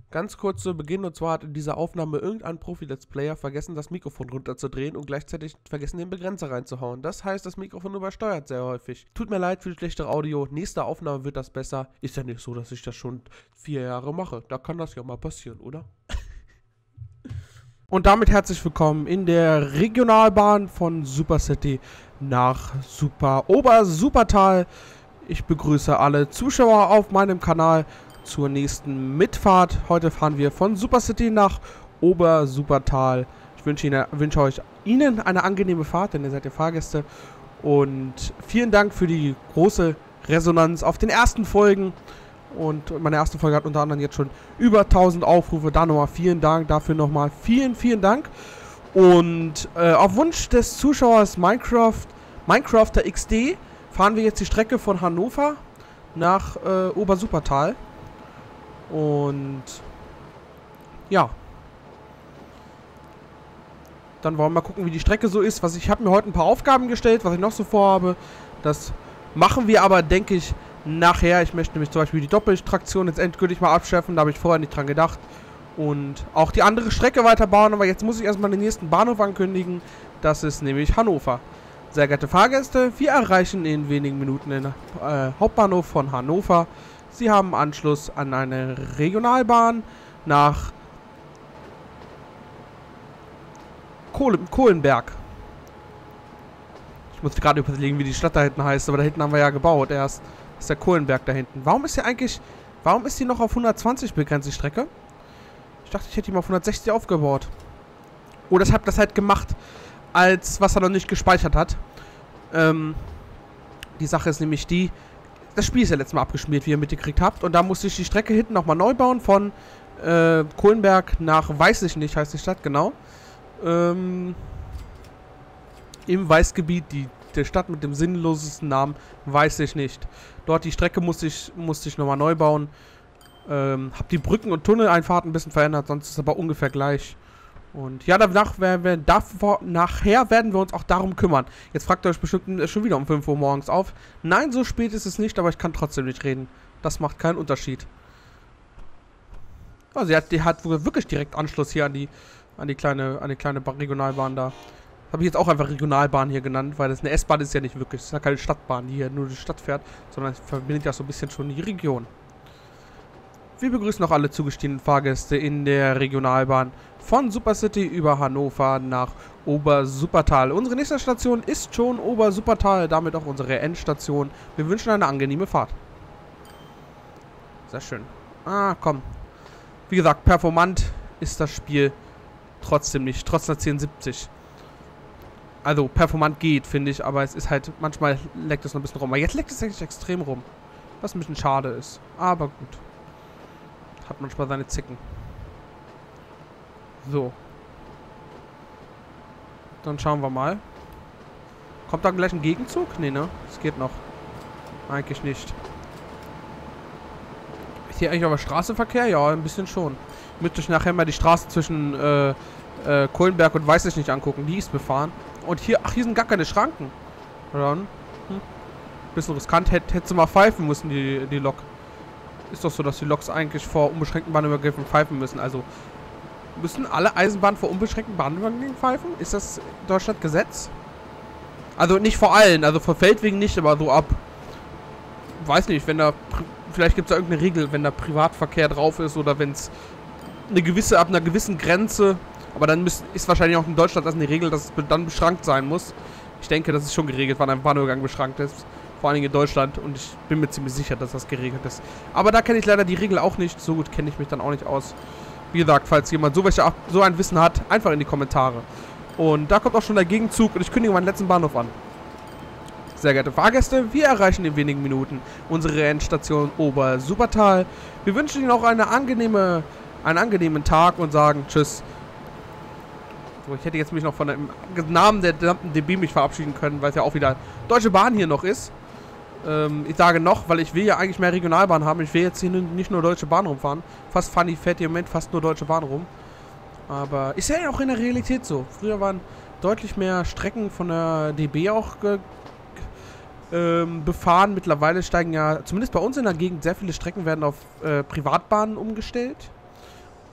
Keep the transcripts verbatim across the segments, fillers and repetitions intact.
Ganz kurz zu Beginn, und zwar hat in dieser Aufnahme irgendein Profi-Let's Player vergessen, das Mikrofon runterzudrehen und gleichzeitig vergessen, den Begrenzer reinzuhauen. Das heißt, das Mikrofon übersteuert sehr häufig. Tut mir leid für die schlechtere Audio, nächste Aufnahme wird das besser. Ist ja nicht so, dass ich das schon vier Jahre mache. Da kann das ja mal passieren, oder? Und damit herzlich willkommen in der Regionalbahn von Super City nach Super Ober-Supertal. Ich begrüße alle Zuschauer auf meinem Kanal zur nächsten Mitfahrt. Heute fahren wir von Super City nach Ober-Supertal. Ich wünsche, Ihnen, wünsche euch Ihnen eine angenehme Fahrt, denn ihr seid ja Fahrgäste. Und vielen Dank für die große Resonanz auf den ersten Folgen. Und meine erste Folge hat unter anderem jetzt schon über tausend Aufrufe. Da nochmal vielen Dank. Dafür nochmal vielen, vielen Dank. Und äh, auf Wunsch des Zuschauers Minecraft, Minecrafter X D fahren wir jetzt die Strecke von Hannover nach äh, Ober-Supertal. Und ja. Dann wollen wir mal gucken, wie die Strecke so ist. Was ich habe mir heute ein paar Aufgaben gestellt, was ich noch so vorhabe. Das machen wir aber, denke ich, nachher. Ich möchte nämlich zum Beispiel die Doppeltraktion jetzt endgültig mal abschaffen. Da habe ich vorher nicht dran gedacht. Und auch die andere Strecke weiterbauen. Aber jetzt muss ich erstmal den nächsten Bahnhof ankündigen. Das ist nämlich Hannover. Sehr geehrte Fahrgäste, wir erreichen in wenigen Minuten den äh, Hauptbahnhof von Hannover. Sie haben Anschluss an eine Regionalbahn nach Kohl Kohlenberg. Ich muss gerade überlegen, wie die Stadt da hinten heißt, aber da hinten haben wir ja gebaut erst. Das ist der Kohlenberg da hinten. Warum ist hier eigentlich, warum ist die noch auf hundertzwanzig begrenzt, die Strecke? Ich dachte, ich hätte die mal auf hundertsechzig aufgebaut. Oh, das hat das halt gemacht, als was er noch nicht gespeichert hat. Ähm, die Sache ist nämlich die, das Spiel ist ja letztes Mal abgeschmiert, wie ihr mitgekriegt habt. Und da musste ich die Strecke hinten nochmal neu bauen von äh, Kohlenberg nach weiß ich nicht, heißt die Stadt, genau. Ähm, Im Weißgebiet, die, der Stadt mit dem sinnlosesten Namen, weiß ich nicht. Dort die Strecke musste ich, musste ich nochmal neu bauen. Ähm, hab die Brücken- und Tunneleinfahrten ein bisschen verändert, sonst ist es aber ungefähr gleich. Und ja, danach, wir, wir, davor, nachher werden wir uns auch darum kümmern. Jetzt fragt ihr euch bestimmt schon wieder um fünf Uhr morgens auf. Nein, so spät ist es nicht, aber ich kann trotzdem nicht reden. Das macht keinen Unterschied. Also, die hat, die hat wirklich direkt Anschluss hier an die, an die kleine, an die kleine Regionalbahn da. Habe ich jetzt auch einfach Regionalbahn hier genannt, weil das eine S-Bahn ist ja nicht wirklich. Das ist ja keine Stadtbahn, die hier nur die Stadt fährt, sondern es verbindet ja so ein bisschen schon die Region. Wir begrüßen auch alle zugestiegenen Fahrgäste in der Regionalbahn von Super City über Hannover nach Ober-Supertal. Unsere nächste Station ist schon Ober-Supertal, damit auch unsere Endstation. Wir wünschen eine angenehme Fahrt. Sehr schön. Ah, komm. Wie gesagt, performant ist das Spiel trotzdem nicht, trotz einer zehn siebzig. Also, performant geht, finde ich, aber es ist halt, manchmal leckt es noch ein bisschen rum. Aber jetzt leckt es eigentlich extrem rum. Was ein bisschen schade ist. Aber gut. Hat manchmal seine Zicken. So. Dann schauen wir mal. Kommt da gleich ein Gegenzug? Nee, ne? Es geht noch. Eigentlich nicht. Ist hier eigentlich aber Straßenverkehr? Ja, ein bisschen schon. Müsste ich nachher mal die Straße zwischen äh, äh, Kohlenberg und weiß ich nicht angucken. Die ist befahren. Und hier, ach, hier sind gar keine Schranken. Dann. Hm. Bisschen riskant. Hätte hätt sie mal pfeifen müssen, die, die Lok. Ist doch so, dass die Loks eigentlich vor unbeschränkten Bahnübergängen pfeifen müssen. Also müssen alle Eisenbahnen vor unbeschränkten Bahnübergängen pfeifen? Ist das in Deutschland Gesetz? Also nicht vor allen, also vor Feldwegen nicht, aber so ab. Weiß nicht, wenn da. Vielleicht gibt es da irgendeine Regel, wenn da Privatverkehr drauf ist oder wenn es eine gewisse, ab einer gewissen Grenze. Aber dann müsst, ist wahrscheinlich auch in Deutschland das eine Regel, dass es dann beschränkt sein muss. Ich denke, das ist schon geregelt, wann ein Bahnübergang beschränkt ist. Vor allem in Deutschland, und ich bin mir ziemlich sicher, dass das geregelt ist. Aber da kenne ich leider die Regel auch nicht. So gut kenne ich mich dann auch nicht aus. Wie gesagt, falls jemand so, welche, so ein Wissen hat, einfach in die Kommentare. Und da kommt auch schon der Gegenzug und ich kündige meinen letzten Bahnhof an. Sehr geehrte Fahrgäste, wir erreichen in wenigen Minuten unsere Endstation Ober-Supertal. Wir wünschen Ihnen auch eine angenehme, einen angenehmen Tag und sagen Tschüss. So, ich hätte jetzt mich noch von dem Namen der D B mich verabschieden können, weil es ja auch wieder Deutsche Bahn hier noch ist. Ähm, ich sage noch, weil ich will ja eigentlich mehr Regionalbahn haben. Ich will jetzt hier nicht nur Deutsche Bahn rumfahren. Fast funny, fährt hier im Moment fast nur Deutsche Bahn rum. Aber ist ja auch in der Realität so. Früher waren deutlich mehr Strecken von der D B auch ge ähm, befahren. Mittlerweile steigen ja, zumindest bei uns in der Gegend, sehr viele Strecken werden auf äh, Privatbahnen umgestellt.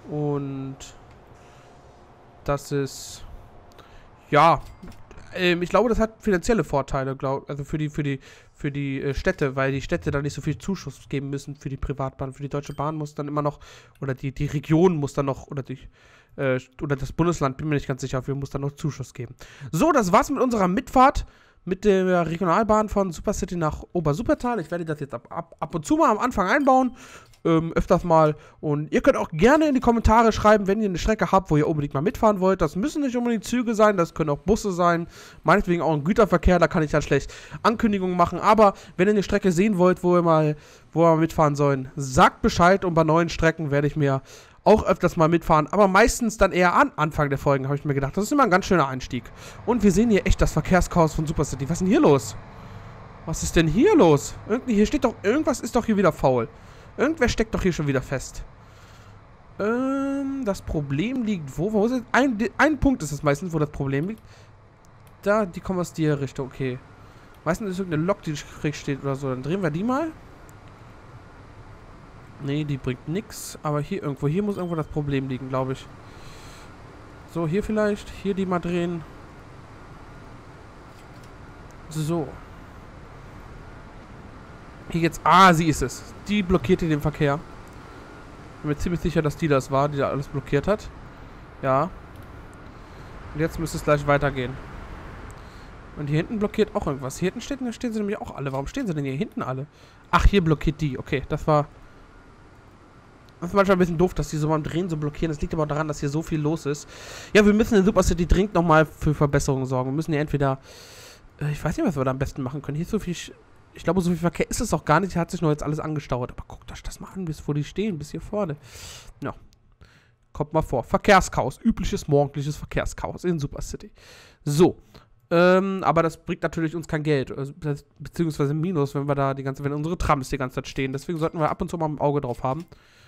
Und das ist, ja, ähm, ich glaube, das hat finanzielle Vorteile, glaub, also für die, für die, für die äh, Städte, weil die Städte dann nicht so viel Zuschuss geben müssen für die Privatbahn. Für die Deutsche Bahn muss dann immer noch, oder die, die Region muss dann noch, oder die, äh, oder das Bundesland, bin mir nicht ganz sicher, wir muss dann noch Zuschuss geben. So, das war's mit unserer Mitfahrt mit der Regionalbahn von Supercity nach Obersupertal. Ich werde das jetzt ab, ab, ab und zu mal am Anfang einbauen. Ähm, öfters mal. Und ihr könnt auch gerne in die Kommentare schreiben, wenn ihr eine Strecke habt, wo ihr unbedingt mal mitfahren wollt. Das müssen nicht unbedingt Züge sein, das können auch Busse sein. Meinetwegen auch ein Güterverkehr, da kann ich dann schlecht Ankündigungen machen. Aber wenn ihr eine Strecke sehen wollt, wo ihr mal, wo wir mal mitfahren sollen, sagt Bescheid. Und bei neuen Strecken werde ich mir auch öfters mal mitfahren. Aber meistens dann eher an Anfang der Folgen, habe ich mir gedacht. Das ist immer ein ganz schöner Einstieg. Und wir sehen hier echt das Verkehrschaos von Supercity. Was ist denn hier los? Was ist denn hier los? Irgendwie, hier steht doch, irgendwas ist doch hier wieder faul. Irgendwer steckt doch hier schon wieder fest. Ähm, das Problem liegt wo? Wo ist es? Ein, ein Punkt ist es meistens, wo das Problem liegt. Da, die kommen aus der Richtung, okay. Meistens ist irgendeine Lok, die schräg steht oder so. Dann drehen wir die mal. Nee, die bringt nichts. Aber hier irgendwo, hier muss irgendwo das Problem liegen, glaube ich. So, hier vielleicht. Hier die mal drehen. So. Hier geht's. Ah, sie ist es. Die blockiert hier den Verkehr. Bin mir ziemlich sicher, dass die das war, die da alles blockiert hat. Ja. Und jetzt müsste es gleich weitergehen. Und hier hinten blockiert auch irgendwas. Hier hinten stehen, stehen sie nämlich auch alle. Warum stehen sie denn hier hinten alle? Ach, hier blockiert die. Okay, das war... Das ist manchmal ein bisschen doof, dass die so beim Drehen so blockieren. Das liegt aber daran, dass hier so viel los ist. Ja, wir müssen in Supercity dringend nochmal für Verbesserungen sorgen. Wir müssen hier entweder... Äh, ich weiß nicht, was wir da am besten machen können. Hier ist so viel... Ich glaube, so viel Verkehr ist es auch gar nicht. Hier hat sich nur jetzt alles angestaut. Aber guckt euch das mal an, bis wo die stehen, bis hier vorne. Ja. Kommt mal vor. Verkehrschaos. Übliches morgendliches Verkehrschaos in Supercity. So. Ähm, aber das bringt natürlich uns kein Geld. Also, das, beziehungsweise Minus, wenn wir da die ganze, wenn unsere Trams die ganze Zeit stehen. Deswegen sollten wir ab und zu mal ein Auge drauf haben.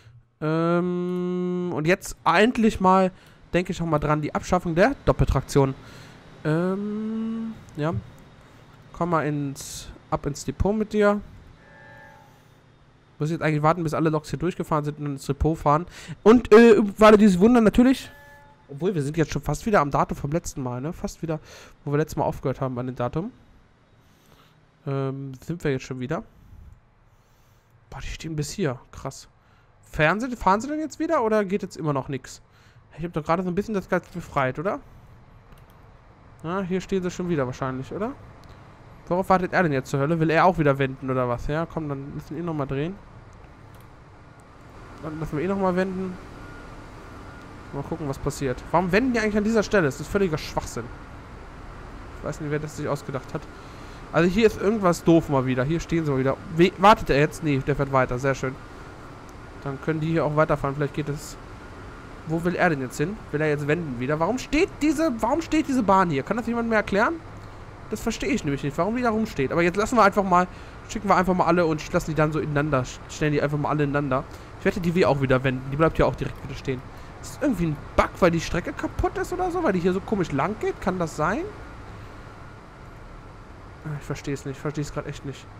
Ähm, und jetzt endlich mal, denke ich auch mal dran, die Abschaffung der Doppeltraktion. Ähm, ja. Komm mal ins... Ab ins Depot mit dir. Muss jetzt eigentlich warten, bis alle Loks hier durchgefahren sind und ins Depot fahren. Und, äh, weil dieses Wunder natürlich... Obwohl, wir sind jetzt schon fast wieder am Datum vom letzten Mal, ne? Fast wieder, wo wir letztes Mal aufgehört haben an dem Datum. Ähm, sind wir jetzt schon wieder. Boah, die stehen bis hier. Krass. Fahren sie, fahren sie denn jetzt wieder oder geht jetzt immer noch nichts? Ich habe doch gerade so ein bisschen das Geist befreit, oder? Ja, hier stehen sie schon wieder wahrscheinlich, oder? Worauf wartet er denn jetzt zur Hölle? Will er auch wieder wenden oder was? Ja, komm, dann müssen wir ihn nochmal drehen. Dann lassen wir ihn nochmal wenden. Mal gucken, was passiert. Warum wenden die eigentlich an dieser Stelle? Das ist völliger Schwachsinn. Ich weiß nicht, wer das sich ausgedacht hat. Also hier ist irgendwas doof mal wieder. Hier stehen sie mal wieder. We wartet er jetzt? Nee, der fährt weiter. Sehr schön. Dann können die hier auch weiterfahren. Vielleicht geht es... Wo will er denn jetzt hin? Will er jetzt wenden wieder? Warum steht diese... Warum steht diese Bahn hier? Kann das jemand mehr erklären? Das verstehe ich nämlich nicht, warum die da rumsteht. Aber jetzt lassen wir einfach mal, schicken wir einfach mal alle und lassen die dann so ineinander, stellen die einfach mal alle ineinander. Ich wette, die will auch wieder wenden. Die bleibt ja auch direkt wieder stehen. Ist das irgendwie ein Bug, weil die Strecke kaputt ist oder so? Weil die hier so komisch lang geht? Kann das sein? Ich verstehe es nicht. Ich verstehe es gerade echt nicht.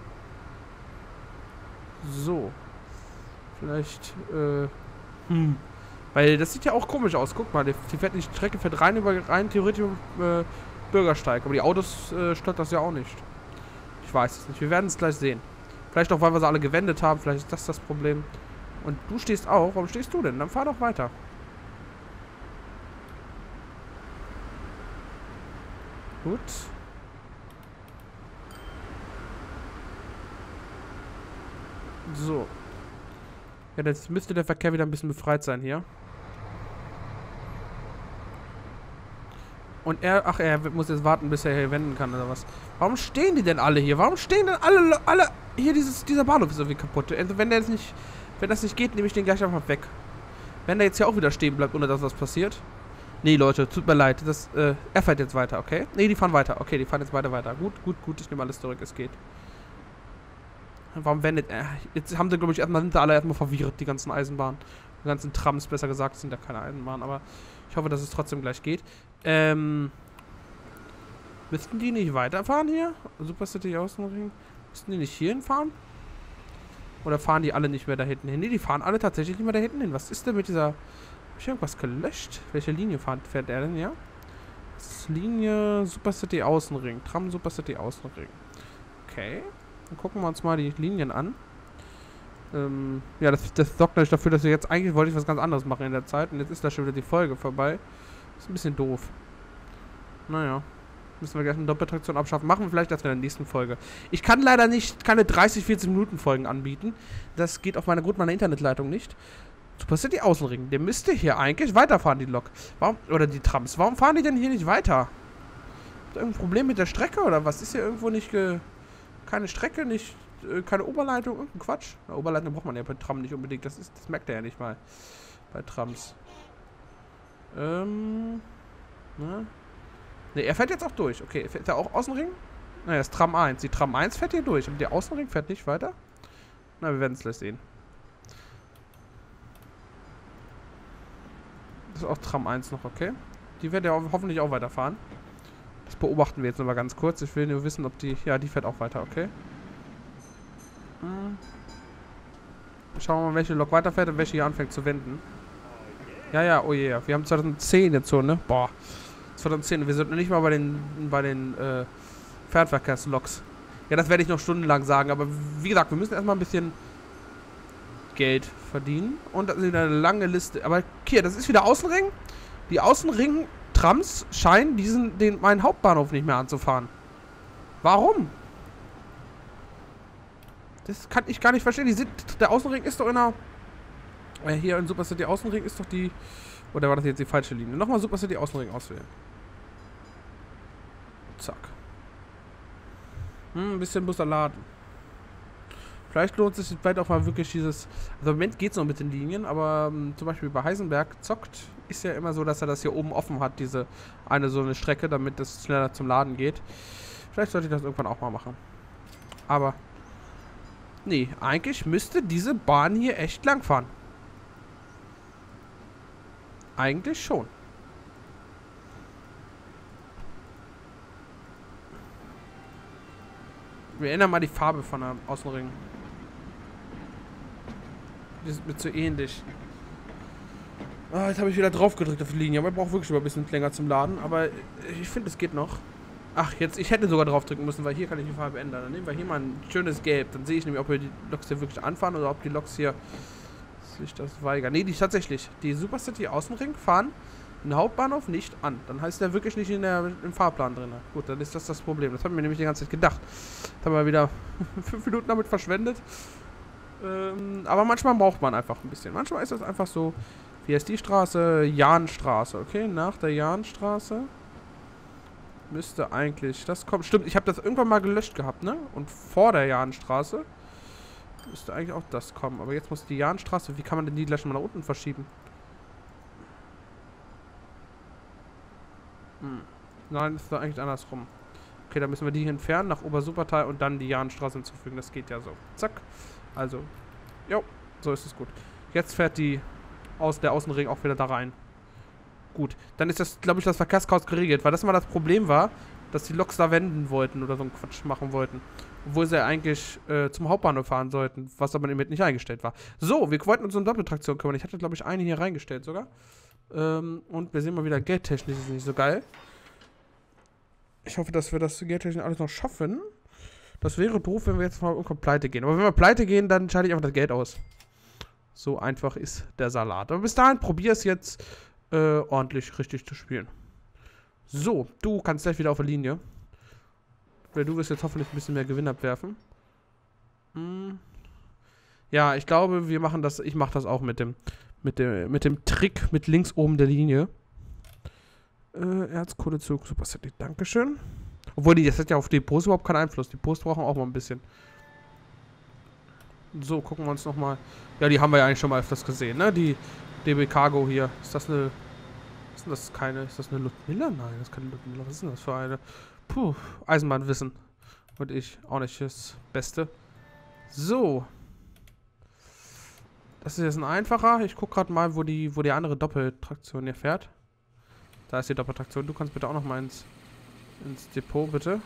So. Vielleicht, äh, hm. Weil das sieht ja auch komisch aus. Guck mal, die, die, fährt, die Strecke fährt rein über, rein theoretisch, äh, Bürgersteig. Aber die Autos äh, stört das ja auch nicht. Ich weiß es nicht. Wir werden es gleich sehen. Vielleicht auch, weil wir sie alle gewendet haben. Vielleicht ist das das Problem. Und du stehst auch. Warum stehst du denn? Dann fahr doch weiter. Gut. So. Ja, jetzt müsste der Verkehr wieder ein bisschen befreit sein hier. Und er, ach, er muss jetzt warten, bis er hier wenden kann, oder was? Warum stehen die denn alle hier? Warum stehen denn alle, alle, hier dieses, dieser Bahnhof ist irgendwie kaputt. Also wenn der jetzt nicht, wenn das nicht geht, nehme ich den gleich einfach weg. Wenn der jetzt hier auch wieder stehen bleibt, ohne dass was passiert. Nee, Leute, tut mir leid, das, äh, er fährt jetzt weiter, okay? Nee, die fahren weiter, okay, die fahren jetzt weiter, weiter. Gut, gut, gut, ich nehme alles zurück, es geht. Warum wendet er? Jetzt haben sie, glaube ich, erstmal, sind sie alle erstmal verwirrt, die ganzen Eisenbahnen. Die ganzen Trams, besser gesagt, sind ja keine Eisenbahnen, aber ich hoffe, dass es trotzdem gleich geht. Ähm. Müssten die nicht weiterfahren hier? Supercity Außenring? Müssten die nicht hier hinfahren? Oder fahren die alle nicht mehr da hinten hin? Nee, die fahren alle tatsächlich nicht mehr da hinten hin. Was ist denn mit dieser ich irgendwas gelöscht? Welche Linie fährt, fährt er denn, ja? Das ist Linie Super City Außenring. Tram Super City Außenring. Okay. Dann gucken wir uns mal die Linien an. Ähm, ja, das, das sorgt natürlich dafür, dass wir jetzt eigentlich wollte ich was ganz anderes machen in der Zeit. Und jetzt ist da schon wieder die Folge vorbei. Das ist ein bisschen doof. Naja. Müssen wir gleich eine Doppeltraktion abschaffen. Machen wir vielleicht das in der nächsten Folge. Ich kann leider nicht keine dreißig, vierzig Minuten Folgen anbieten. Das geht auf meine Grund meiner Internetleitung nicht. Super City Außenring. Der müsste hier eigentlich weiterfahren, die Lok. Warum, oder die Trams. Warum fahren die denn hier nicht weiter? Habt ihr irgendein Problem mit der Strecke oder was? Ist hier irgendwo nicht ge... keine Strecke, nicht... Äh, keine Oberleitung? Irgendein Quatsch? Eine Oberleitung braucht man ja bei Tram nicht unbedingt. Das ist, das merkt er ja nicht mal. Bei Trams. Ähm... Ne? Ne, er fährt jetzt auch durch. Okay, fährt er auch Außenring? Naja, das ist Tram eins. Die Tram eins fährt hier durch. Und der Außenring fährt nicht weiter? Na, wir werden es gleich sehen. Das ist auch Tram eins noch, okay. Die wird ja hoffentlich auch weiterfahren. Das beobachten wir jetzt nochmal ganz kurz. Ich will nur wissen, ob die... Ja, die fährt auch weiter, okay. Hm. Schauen wir mal, welche Lok weiterfährt und welche hier anfängt zu wenden. Ja, ja, oh je. Yeah. Wir haben zweitausendzehn jetzt so, ne? Boah. zweitausendzehn. Wir sind noch nicht mal bei den, bei den äh, Fernverkehrsloks. Ja, das werde ich noch stundenlang sagen. Aber wie gesagt, wir müssen erstmal ein bisschen Geld verdienen. Und das ist eine lange Liste. Aber hier, das ist wieder Außenring. Die Außenring-Trams scheinen diesen, den, meinen Hauptbahnhof nicht mehr anzufahren. Warum? Das kann ich gar nicht verstehen. Die sind, der Außenring ist doch in der... Äh, hier in Super City Außenring ist doch die... Oder war das jetzt die falsche Linie? Nochmal Super City Außenring auswählen. Zack. Hm, ein bisschen muss er laden. Vielleicht lohnt es sich vielleicht auch mal wirklich dieses... Also im Moment geht es noch mit den Linien, aber ähm, zum Beispiel bei Heisenberg zockt, ist ja immer so, dass er das hier oben offen hat, diese eine so eine Strecke, damit das schneller zum Laden geht. Vielleicht sollte ich das irgendwann auch mal machen. Aber... Nee, eigentlich müsste diese Bahn hier echt lang fahren. Eigentlich schon. Wir ändern mal die Farbe von der Außenring. Die sind mir zu ähnlich. Ah, jetzt habe ich wieder drauf gedrückt auf die Linie. Aber ich brauche wirklich mal ein bisschen länger zum Laden. Aber ich finde, es geht noch. Ach, jetzt, ich hätte sogar drauf drücken müssen, weil hier kann ich die Farbe ändern. Dann nehmen wir hier mal ein schönes Gelb. Dann sehe ich nämlich, ob hier die Loks hier wirklich anfahren oder ob die Loks hier sich das weigern. Ne, die tatsächlich. Die Super City Außenring fahren den Hauptbahnhof nicht an. Dann heißt der wirklich nicht in der, im Fahrplan drin. Gut, dann ist das das Problem. Das haben wir nämlich die ganze Zeit gedacht. Das haben wir wieder fünf Minuten damit verschwendet. Ähm, aber manchmal braucht man einfach ein bisschen. Manchmal ist das einfach so. Wie heißt die Straße? Jahnstraße. Okay, nach der Jahnstraße müsste eigentlich das kommen. Stimmt, ich habe das irgendwann mal gelöscht gehabt, ne? Und vor der Jahnstraße müsste eigentlich auch das kommen. Aber jetzt muss die Jahnstraße... Wie kann man denn die gleich mal nach unten verschieben? Hm. Nein, das ist doch eigentlich andersrum. Okay, dann müssen wir die hier entfernen, nach Obersupertal und dann die Jahnstraße hinzufügen. Das geht ja so. Zack. Also. Jo, so ist es gut. Jetzt fährt die aus der Außenring auch wieder da rein. Gut. Dann ist das, glaube ich, das Verkehrschaos geregelt, weil das mal das Problem war, dass die Loks da wenden wollten oder so einen Quatsch machen wollten. Obwohl sie ja eigentlich äh, zum Hauptbahnhof fahren sollten, was aber eben nicht eingestellt war. So, wir wollten uns um Doppeltraktion kümmern. Ich hatte, glaube ich, eine hier reingestellt sogar. Ähm, und wir sehen mal wieder, geldtechnisch ist nicht so geil. Ich hoffe, dass wir das geldtechnisch alles noch schaffen. Das wäre doof, wenn wir jetzt mal irgendwann pleite gehen. Aber wenn wir pleite gehen, dann schalte ich einfach das Geld aus. So einfach ist der Salat. Aber bis dahin probier es jetzt äh, ordentlich richtig zu spielen. So, du kannst gleich wieder auf der Linie. Weil du wirst jetzt hoffentlich ein bisschen mehr Gewinn abwerfen. Hm. Ja, ich glaube, wir machen das. Ich mache das auch mit dem, mit dem, mit dem Trick mit links oben der Linie. Äh, Erzkohlezug, Super City, Dankeschön. Obwohl, die, das hat ja auf die Post überhaupt keinen Einfluss. Die Post brauchen auch mal ein bisschen. So, gucken wir uns nochmal. Ja, die haben wir ja eigentlich schon mal öfters gesehen, ne? Die D B Cargo hier. Ist das eine. Ist das keine. Ist das eine Ludmilla? Nein, das ist keine Ludmilla. Was ist denn das für eine? Puh, Eisenbahnwissen. Und ich auch nicht das Beste. So. Das ist jetzt ein einfacher. Ich gucke gerade mal, wo die, wo die andere Doppeltraktion hier fährt. Da ist die Doppeltraktion. Du kannst bitte auch noch mal ins, ins Depot, bitte.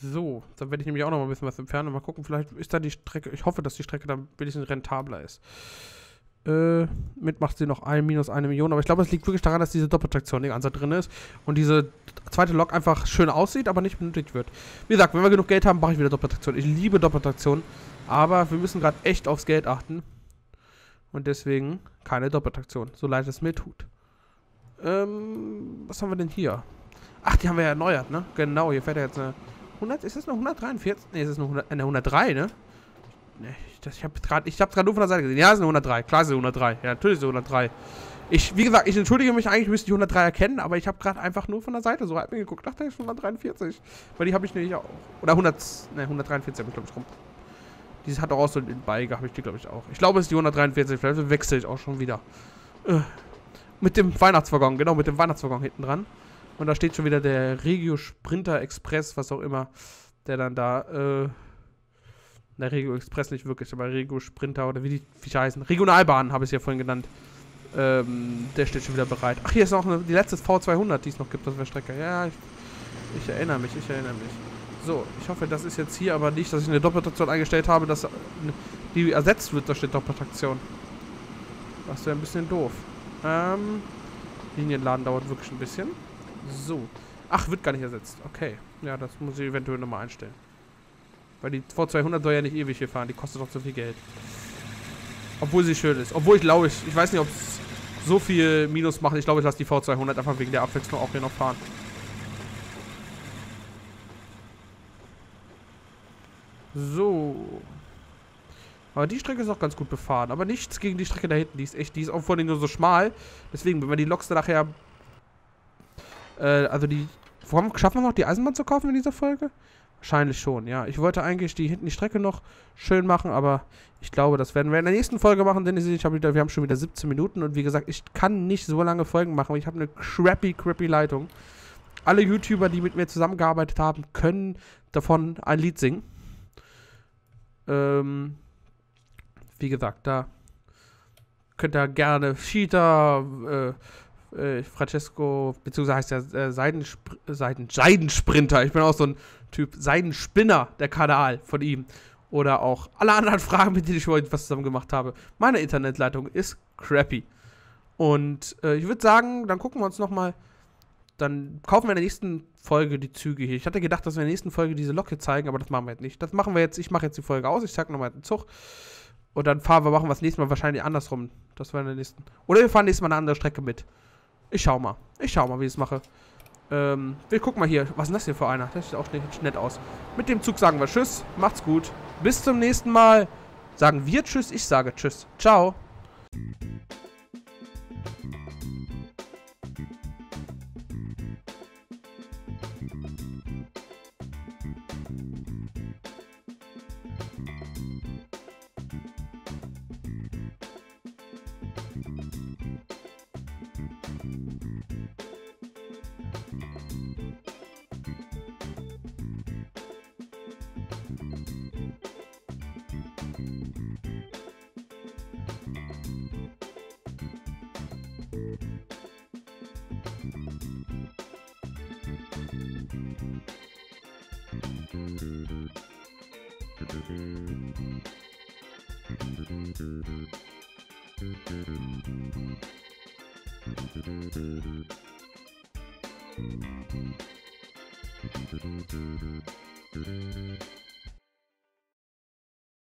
So, dann werde ich nämlich auch noch mal ein bisschen was entfernen. Mal gucken, vielleicht ist da die Strecke. Ich hoffe, dass die Strecke dann ein bisschen rentabler ist. Äh, mit macht sie noch ein, minus eine Million. Aber ich glaube, es liegt wirklich daran, dass diese Doppeltraktion die ganze Zeit drin ist. Und diese zweite Lok einfach schön aussieht, aber nicht benötigt wird. Wie gesagt, wenn wir genug Geld haben, mache ich wieder Doppeltraktion. Ich liebe Doppeltraktion. Aber wir müssen gerade echt aufs Geld achten. Und deswegen keine Doppeltraktion. So leid es mir tut. Ähm, was haben wir denn hier? Ach, die haben wir ja erneuert, ne? Genau, hier fährt ja jetzt eine hundert, ist das eine hundertdreiundvierzig? Ne, ist das eine, eine hundertdrei, ne? Ne, ich habe gerade ich hab's gerade nur von der Seite gesehen. Ja, ist eine hundertdrei. Klar ist eine hundertdrei. Ja, natürlich ist eine hundertdrei. Ich, wie gesagt, ich entschuldige mich eigentlich, müsste die hundertdrei erkennen, aber ich habe gerade einfach nur von der Seite so halb mir geguckt. Dachte, das ist hundertdreiundvierzig. Weil die habe ich nämlich auch. Oder hundert, ne, hundertdreiundvierzig habe ich, glaube ich, rum. Dieses hat auch so einen Beiger, habe ich die, glaube ich, auch. Ich glaube, es ist die hundertdreiundvierzig. Vielleicht wechsle ich auch schon wieder. Äh, mit dem Weihnachtswaggon, genau, mit dem Weihnachtswaggon hinten dran. Und da steht schon wieder der Regio Sprinter Express, was auch immer, der dann da, äh, der Regio Express nicht wirklich, aber Regio Sprinter oder wie die Viecher heißen. Regionalbahn habe ich es ja vorhin genannt. Ähm, der steht schon wieder bereit. Ach, hier ist noch eine, die letzte V zweihundert, die es noch gibt auf der Strecke. Ja, ich, ich erinnere mich, ich erinnere mich. So, ich hoffe, das ist jetzt hier aber nicht, dass ich eine Doppeltraktion eingestellt habe, dass die ersetzt wird, da steht Doppeltraktion. Das wäre ein bisschen doof. Ähm, Linienladen dauert wirklich ein bisschen. So. Ach, wird gar nicht ersetzt. Okay. Ja, das muss ich eventuell nochmal einstellen. Weil die V zweihundert soll ja nicht ewig hier fahren. Die kostet doch zu viel Geld. Obwohl sie schön ist. Obwohl ich glaube, ich, ich weiß nicht, ob es so viel Minus macht. Ich glaube, ich lasse die V zweihundert einfach wegen der Abwechslung auch hier noch fahren. So. Aber die Strecke ist auch ganz gut befahren. Aber nichts gegen die Strecke da hinten. Die ist echt, die ist auch vor allem nur so schmal. Deswegen, wenn wir die Loks dann nachher... Äh, also die... Warum schaffen wir noch die Eisenbahn zu kaufen in dieser Folge? Wahrscheinlich schon, ja. Ich wollte eigentlich die hinten die Strecke noch schön machen, aber ich glaube, das werden wir in der nächsten Folge machen, denn ich habe wieder, wir haben schon wieder siebzehn Minuten und wie gesagt, ich kann nicht so lange Folgen machen. Ich habe eine crappy, crappy Leitung. Alle YouTuber, die mit mir zusammengearbeitet haben, können davon ein Lied singen. Ähm, wie gesagt, da könnt ihr gerne Cheetah, äh, äh, Francesco, beziehungsweise heißt der äh, Seidensp Seiden Seidensprinter. Ich bin auch so ein Typ, Seidenspinner, der Kanal von ihm. Oder auch alle anderen Fragen, mit denen ich heute was zusammen gemacht habe. Meine Internetleitung ist crappy. Und äh, ich würde sagen, dann gucken wir uns nochmal, dann kaufen wir in der nächsten Folge die Züge hier. Ich hatte gedacht, dass wir in der nächsten Folge diese Lok hier zeigen, aber das machen wir jetzt nicht. Das machen wir jetzt, ich mache jetzt die Folge aus, ich zeige nochmal den Zug. Und dann fahren wir, machen wir das nächste Mal wahrscheinlich andersrum. Das war in der nächsten. Oder wir fahren nächstes Mal eine andere Strecke mit. Ich schau mal. Ich schau mal, wie ich es mache. Ähm, wir gucken mal hier. Was ist denn das hier für einer? Das sieht auch nicht nett aus. Mit dem Zug sagen wir Tschüss. Macht's gut. Bis zum nächsten Mal. Sagen wir Tschüss. Ich sage Tschüss. Ciao. Thank you.